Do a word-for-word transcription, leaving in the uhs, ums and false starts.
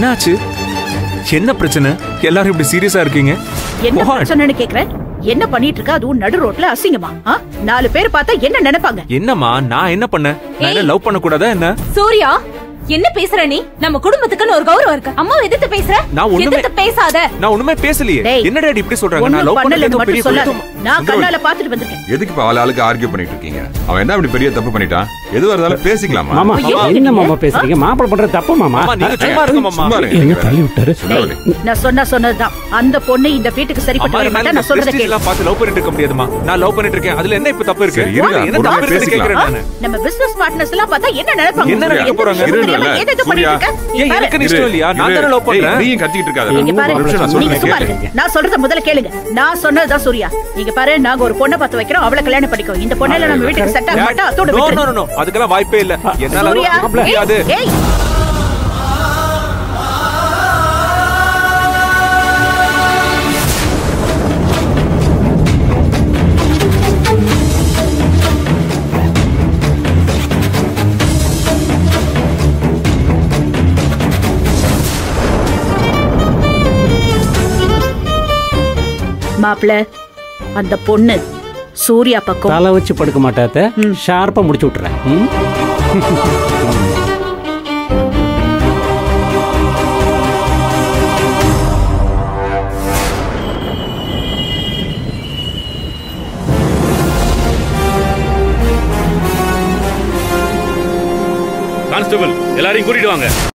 என்னாச்சு? என்ன பிரச்சனை? எல்லாரும் இப்படி சீரியஸா இருக்கீங்க? என்ன பிரச்சனைன்னு கேக்குறேன். என்ன பண்ணிட்டு இருக்க? அதுவும் நடு ரோட்ல அசிங்கமா? நாலு பேர் பார்த்தா என்ன நினைப்பாங்க? என்னம்மா நான் என்ன பண்ண? நான் லவ் பண்ண கூடாதா என்ன? சூர்யா என்ன பேசுற நீ? நம்ம குடும்பத்துக்குன்னு ஒரு கௌரவம் இருக்கு. அம்மா எதிர்த்து பேசுற? நான் ஒண்ணுமே பேசாத. நான் ஒண்ணுமே பேசலையே. என்ன டாடி இப்படி சொல்றாங்க? நான் லவ் பண்ணல பெரிய தப்பு. நான் கண்ணால பாத்துட்டு வந்திருக்கேன். எதுக்கு இப்ப ஆளு ஆளுக்கு ஆர்கியூ பண்ணிட்டு இருக்கீங்க? அவன் என்ன அப்படி பெரிய தப்பு பண்ணிட்டான்? எதுவா இருந்தாலும் பேசிக்கலாமா? மாமா என்ன மாமா பேசுறீங்க? மாப்பிள பண்ற தப்பு மாமா. மாமா நீங்க சும்மா இருங்க மாமா. எங்க தள்ளி விட்டாரு? நான் சொன்னா சொன்னதுதான். அந்த பொண்ணு இந்த வீட்டுக்கு சரிப்பட்டு வர மாட்டா. நான் சொல்றத கேளு. எல்லாம் பார்த்து லவ் பண்ணிட்டு இருக்க முடியாதுமா. நான் லவ் பண்ணிட்டு இருக்கேன். அதுல என்ன இப்ப தப்பு இருக்கு? என்ன தப்பு இருக்கு கேக்குறேன் நான். நம்ம பிசினஸ் பார்ட்னர்ஸ் எல்லாம் பார்த்தா என்ன நினைப்பாங்க? என்ன நினைக்க போறாங்க? ஏதோ பண்ணிட்டு இருக்க. ஏன் எனக்கு இஷ்டம் இல்லையா? நான் தான லவ் பண்றேன். நீங்க கத்திட்டு இருக்காத. நீங்க பாருங்க. நீங்க சும்மா இருங்க. நான் சொல்றத முதல்ல கேளுங்க. நான் சொன்னதுதான் சூர்யா. நீங்க பாரு நாங்க ஒரு பொண்ணை பார்த்து வைக்கிறோம். அவளை கல்யாணம் பண்ணிக்கோ. இந்த பொண்ணல நம்ம வீட்டுக்கு செட் ஆக மாட்டா. அதோட விட்டு. No no no. அதுக்கெல்லாம் வாய்ப்பே இல்ல. என்னால முடியாது. ஏய் மாப்ள அந்த பொண்ணு சூர்யா பக்கம் தலை வச்சு படுக்க மாட்டாத. ஷார்ப்பா முடிச்சு விட்டுறேன். கான்ஸ்டபிள் எல்லாரையும் கூட்டிட்டு வாங்க.